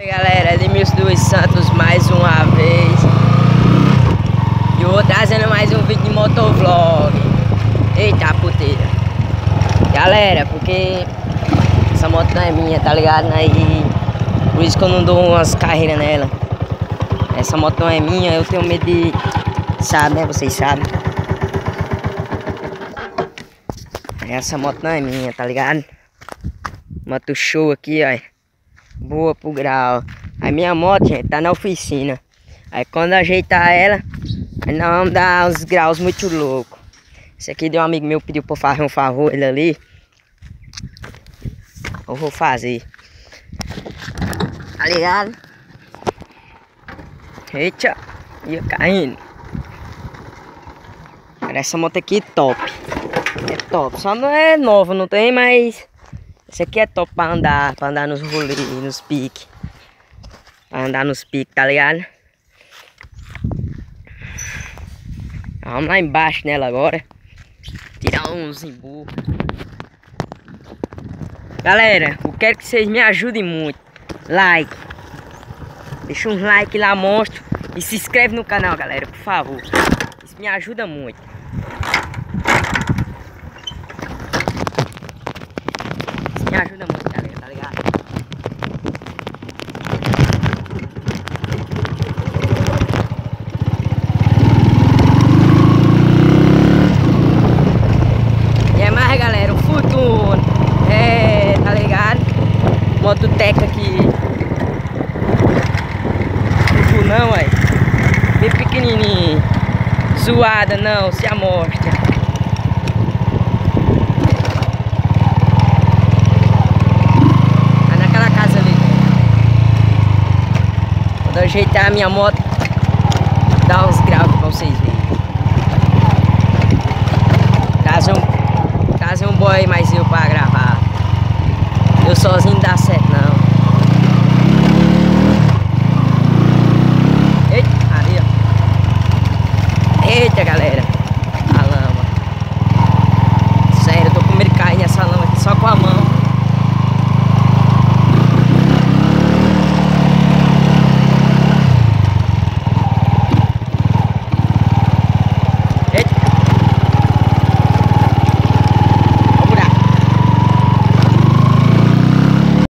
E aí, galera, Edmilson dos Santos mais uma vez. E eu vou trazendo mais um vídeo de motovlog. Eita puteira. Galera, porque essa moto não é minha, tá ligado? Aí, por isso que eu não dou umas carreiras nela. Essa moto não é minha, eu tenho medo de... Sabe, né? Vocês sabem. Essa moto não é minha, tá ligado? Moto show aqui, ó. Boa pro grau. A minha moto, gente, tá na oficina. Aí quando ajeitar ela, aí nós vamos dar uns graus muito loucos. Esse aqui de um amigo meu pediu pra fazer um favor, ele ali. Eu vou fazer. Tá ligado? Eita, ia caindo. Cara, essa moto aqui é top. É top. Só não é nova, não tem, mas... Esse aqui é top pra andar nos rolês, nos piques. Pra andar nos piques, tá ligado? Vamos lá embaixo nela agora. Tirar uns emburros. Galera, eu quero que vocês me ajudem muito. Like. Deixa um like lá, monstro. E se inscreve no canal, galera, por favor. Isso me ajuda muito. Me ajuda muito, galera, tá ligado? E é mais, galera, o futuro. É, tá ligado? Mototeca aqui. Futuro não, ué. Bem pequenininho. Zoada não, se amostra. Quando eu ajeitar a minha moto, dá uns graus aqui pra vocês verem. Trazer um boy mais eu pra gravar. Eu sozinho não dá certo não. Eita, ali, ó. Eita, galera.